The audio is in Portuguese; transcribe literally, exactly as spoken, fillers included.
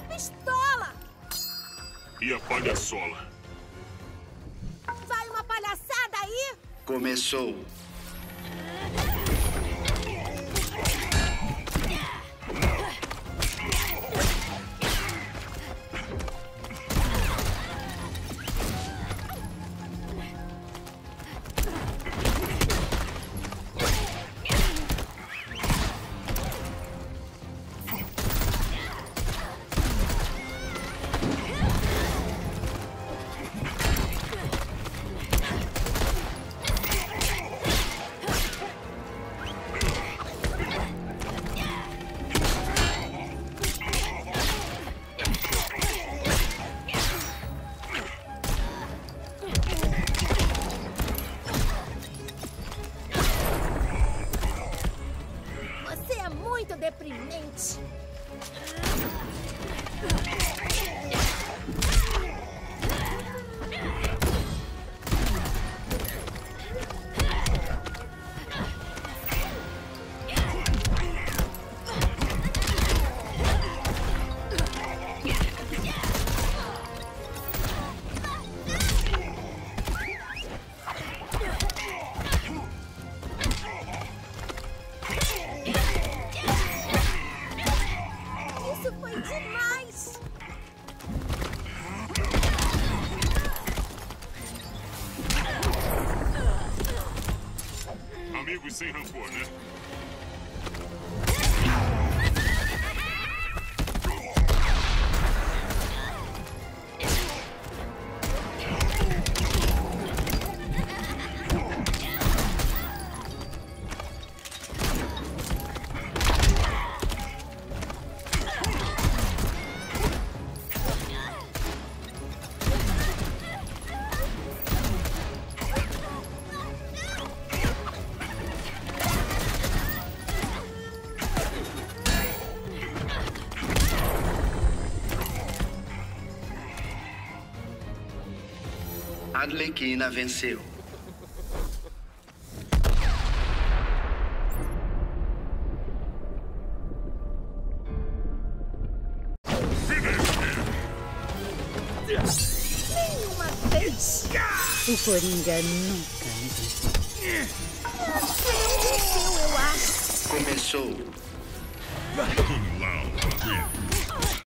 pistola! E a palhaçola? Vai uma palhaçada aí? Começou. Você é muito deprimente. Isso foi demais! Amigos sem rancor, né? Arlequina venceu. Nenhuma vez! O Coringa nunca me deixou. Você é um imbecil, eu acho. Começou. Kung Lao win.